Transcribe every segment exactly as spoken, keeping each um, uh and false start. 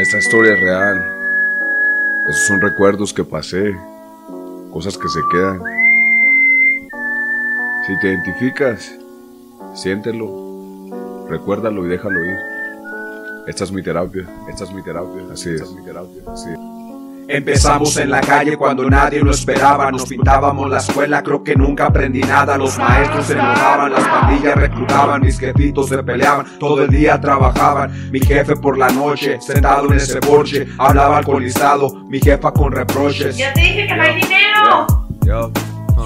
Esta historia es real. Esos son recuerdos que pasé, cosas que se quedan. Si te identificas, siéntelo, recuérdalo y déjalo ir. Esta es mi terapia, esta es mi terapia, así es. Esta es mi terapia, así es. Empezamos en la calle cuando nadie lo esperaba. Nos pintábamos la escuela, creo que nunca aprendí nada. Los maestros se enojaban, las pandillas reclutaban, mis jefitos se peleaban, todo el día trabajaban. Mi jefe por la noche, sentado en ese porche, hablaba alcoholizado, mi jefa con reproches. Ya te dije que no hay dinero. Yo, uh.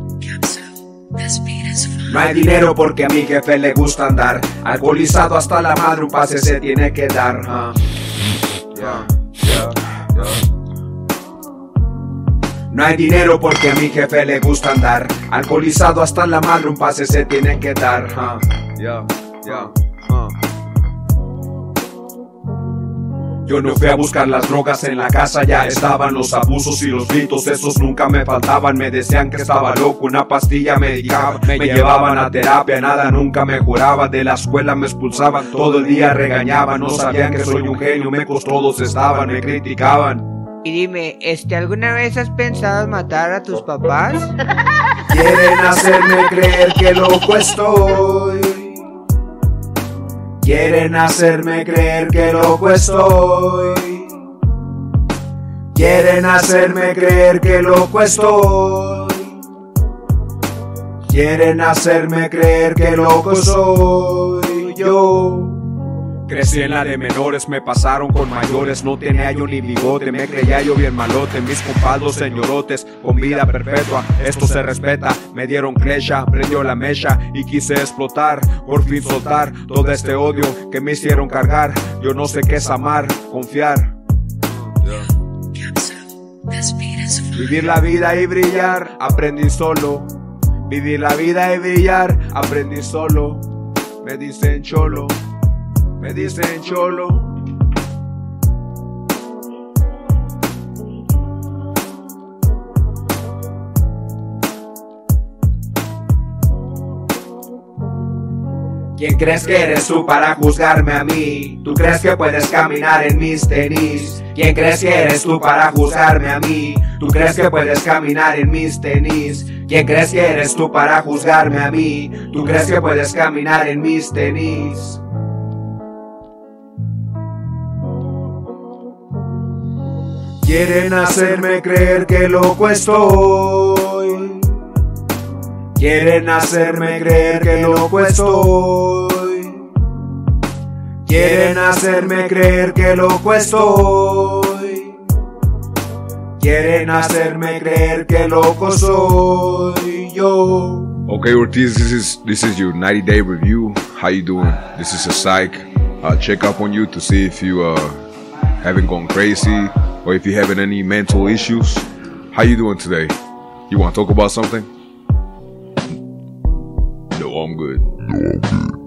No hay dinero porque a mi jefe le gusta andar alcoholizado hasta la madre, un pase se tiene que dar. uh. Yeah, yeah, yeah. No hay dinero porque a mi jefe le gusta andar alcoholizado hasta la madre, un pase se tiene que dar. uh. Yeah, yeah, uh. Yo no fui a buscar las drogas, en la casa ya estaban los abusos y los gritos, esos nunca me faltaban. Me decían que estaba loco, una pastilla me medicaban, me llevaban a terapia, nada nunca mejoraba. De la escuela me expulsaban, todo el día regañaban, no sabían que soy un genio, mecos todos estaban, me criticaban. Y dime, este, ¿alguna vez has pensado en matar a tus papás? Quieren hacerme creer que loco estoy. Quieren hacerme creer que loco estoy. Quieren hacerme creer que loco estoy. Quieren hacerme creer que loco soy yo. Crecí en la de menores, me pasaron con mayores. No tenía yo ni bigote, me creía yo bien malote. Mis compadres señorotes, con vida perpetua, esto se respeta. Me dieron crecha, prendió la mecha y quise explotar, por fin soltar todo este odio que me hicieron cargar. Yo no sé qué es amar, confiar, vivir la vida y brillar, aprendí solo. Vivir la vida y brillar, aprendí solo. Me dicen cholo, me dicen cholo. ¿Quién crees que eres tú para juzgarme a mí? ¿Tú crees que puedes caminar en mis tenis? ¿Quién crees que eres tú para juzgarme a mí? ¿Tú crees que puedes caminar en mis tenis? ¿Quién crees que eres tú para juzgarme a mí? ¿Tú crees que puedes caminar en mis tenis? Quieren hacerme creer que loco estoy. Quieren hacerme creer que loco estoy. Quieren hacerme creer que loco estoy. Quieren hacerme creer que loco soy yo. Okay, Ortiz, this is this is your ninety day review. How you doing? This is a psych uh, check up on you to see if you uh, haven't gone crazy or if you're having any mental issues. How you doing today? You want to talk about something? No, I'm good. No, I'm good.